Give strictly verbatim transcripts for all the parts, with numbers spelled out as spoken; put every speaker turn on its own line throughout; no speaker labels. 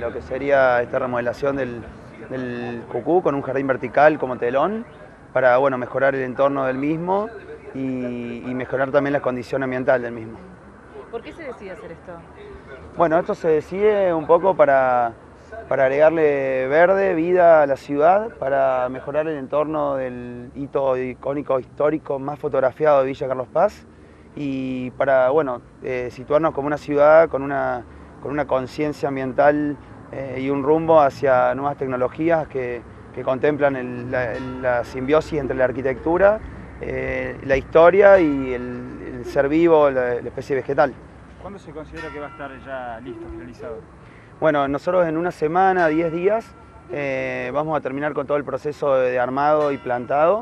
lo que sería esta remodelación del, del Cucú con un jardín vertical como telón para bueno, mejorar el entorno del mismo y, y mejorar también la condición ambiental del mismo.
¿Por qué se decide hacer esto?
Bueno, esto se decide un poco para, para agregarle verde, vida a la ciudad, para mejorar el entorno del hito icónico histórico más fotografiado de Villa Carlos Paz y para bueno, eh, situarnos como una ciudad con una, con una conciencia ambiental eh, y un rumbo hacia nuevas tecnologías que, que contemplan el, la, la simbiosis entre la arquitectura, eh, la historia y el, el ser vivo, la, la especie vegetal.
¿Cuándo se considera que va a estar ya listo, finalizado?
Bueno, nosotros en una semana, diez días, eh, vamos a terminar con todo el proceso de armado y plantado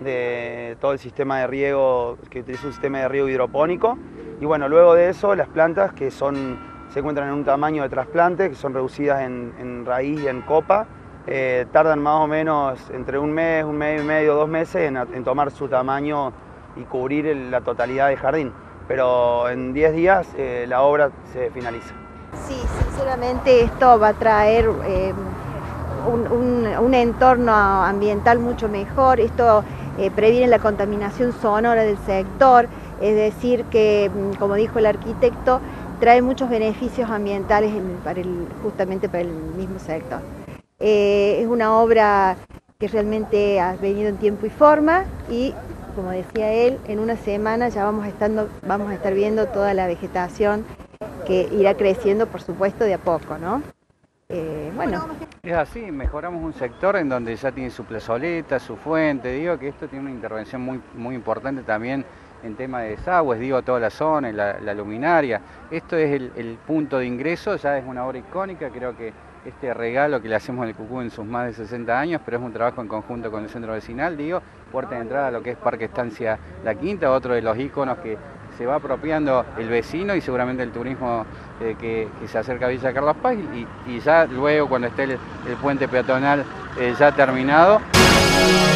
de todo el sistema de riego, que utiliza un sistema de riego hidropónico. Y bueno, luego de eso, las plantas que son, se encuentran en un tamaño de trasplante, que son reducidas en, en raíz y en copa, eh, tardan más o menos entre un mes, un mes y medio, dos meses en, en tomar su tamaño y cubrir el, la totalidad del jardín. Pero en diez días eh, la obra se finaliza.
Sí, sinceramente esto va a traer eh, un, un, un entorno ambiental mucho mejor. Esto eh, previene la contaminación sonora del sector, es decir que, como dijo el arquitecto, trae muchos beneficios ambientales en, para el, justamente para el mismo sector. Eh, es una obra que realmente ha venido en tiempo y forma y, como decía él, en una semana ya vamos, estando, vamos a estar viendo toda la vegetación que irá creciendo, por supuesto, de a poco, ¿no? Eh, bueno.
Es así, mejoramos un sector en donde ya tiene su plazoleta, su fuente, digo que esto tiene una intervención muy, muy importante también en tema de desagües, digo, toda la zona, la, la luminaria. Esto es el, el punto de ingreso, ya es una obra icónica, creo que este regalo que le hacemos al Cucú en sus más de sesenta años, pero es un trabajo en conjunto con el centro vecinal, digo, puerta de entrada a lo que es Parque Estancia La Quinta, otro de los íconos que se va apropiando el vecino y seguramente el turismo eh, que, que se acerca a Villa Carlos Paz y, y ya luego cuando esté el, el puente peatonal eh, ya terminado.